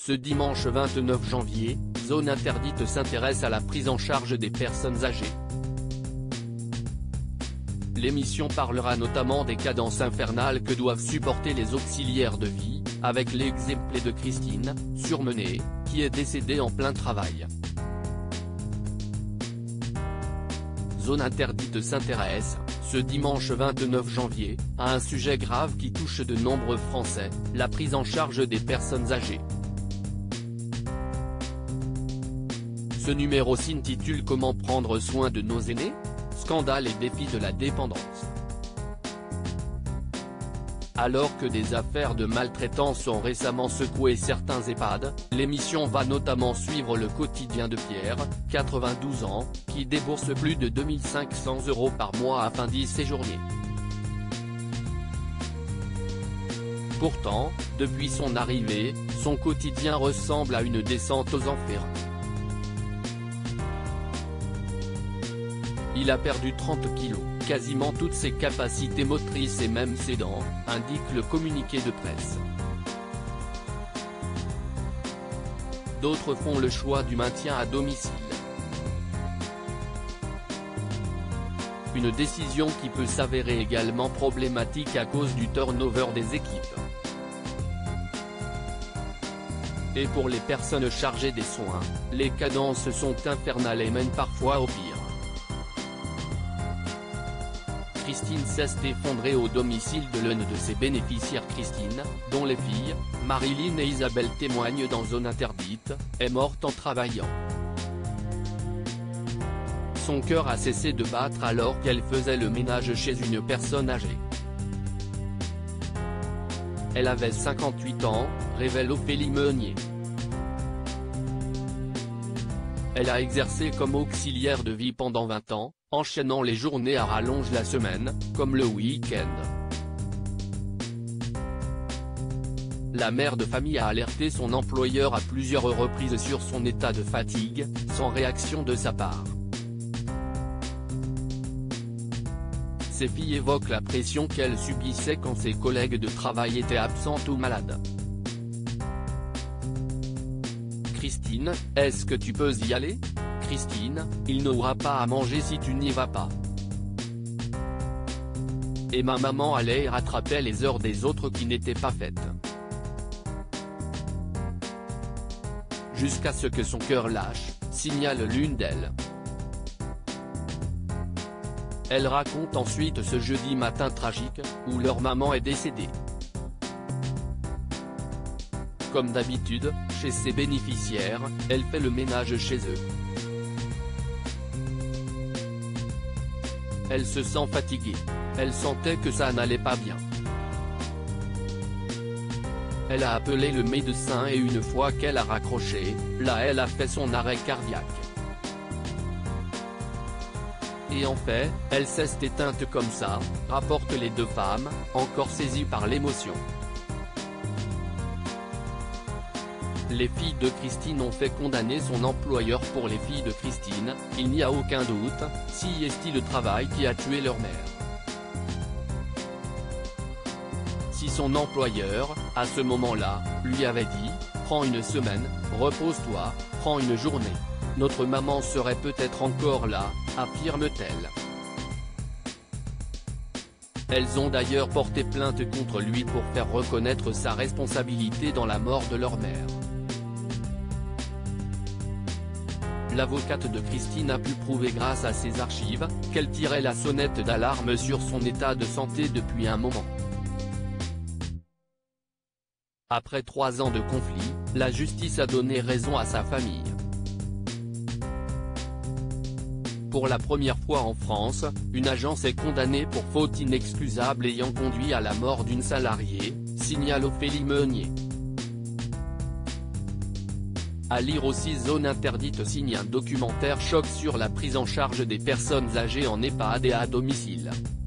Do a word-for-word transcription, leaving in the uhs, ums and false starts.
Ce dimanche vingt-neuf janvier, Zone Interdite s'intéresse à la prise en charge des personnes âgées. L'émission parlera notamment des cadences infernales que doivent supporter les auxiliaires de vie, avec l'exemple de Christine, surmenée, qui est décédée en plein travail. Zone Interdite s'intéresse, ce dimanche vingt-neuf janvier, à un sujet grave qui touche de nombreux Français, la prise en charge des personnes âgées. Ce numéro s'intitule Comment prendre soin de nos aînés ? Scandale et défis de la dépendance. Alors que des affaires de maltraitance ont récemment secoué certains EHPAD, l'émission va notamment suivre le quotidien de Pierre, quatre-vingt-douze ans, qui débourse plus de deux mille cinq cents euros par mois afin d'y séjourner. Pourtant, depuis son arrivée, son quotidien ressemble à une descente aux enfers. Il a perdu trente kilos, quasiment toutes ses capacités motrices et même ses dents, indique le communiqué de presse. D'autres font le choix du maintien à domicile. Une décision qui peut s'avérer également problématique à cause du turnover des équipes. Et pour les personnes chargées des soins, les cadences sont infernales et mènent parfois au pire. Christine s'est effondrée au domicile de l'une de ses bénéficiaires. Christine, dont les filles, Marilyn et Isabelle témoignent dans Zone Interdite, est morte en travaillant. Son cœur a cessé de battre alors qu'elle faisait le ménage chez une personne âgée. Elle avait cinquante-huit ans, révèle Ophélie Meunier. Elle a exercé comme auxiliaire de vie pendant vingt ans, enchaînant les journées à rallonge la semaine, comme le week-end. La mère de famille a alerté son employeur à plusieurs reprises sur son état de fatigue, sans réaction de sa part. Ses filles évoquent la pression qu'elle subissait quand ses collègues de travail étaient absentes ou malades. Christine, est-ce que tu peux y aller ? Christine, il n'aura pas à manger si tu n'y vas pas. Et ma maman allait et rattrapait les heures des autres qui n'étaient pas faites. Jusqu'à ce que son cœur lâche, signale l'une d'elles. Elle raconte ensuite ce jeudi matin tragique, où leur maman est décédée. Comme d'habitude, chez ses bénéficiaires, elle fait le ménage chez eux. Elle se sent fatiguée. Elle sentait que ça n'allait pas bien. Elle a appelé le médecin et une fois qu'elle a raccroché, là elle a fait son arrêt cardiaque. Et en fait, elle s'est éteinte comme ça, rapportent les deux femmes, encore saisies par l'émotion. Les filles de Christine ont fait condamner son employeur pour les filles de Christine, il n'y a aucun doute, si est-il le travail qui a tué leur mère. Si son employeur, à ce moment-là, lui avait dit, prends une semaine, repose-toi, prends une journée, notre maman serait peut-être encore là, affirme-t-elle. Elles ont d'ailleurs porté plainte contre lui pour faire reconnaître sa responsabilité dans la mort de leur mère. L'avocate de Christine a pu prouver grâce à ses archives, qu'elle tirait la sonnette d'alarme sur son état de santé depuis un moment. Après trois ans de conflit, la justice a donné raison à sa famille. Pour la première fois en France, une agence est condamnée pour faute inexcusable ayant conduit à la mort d'une salariée, signale Ophélie Meunier. À lire aussi Zone Interdite signe un documentaire choc sur la prise en charge des personnes âgées en EHPAD et à domicile.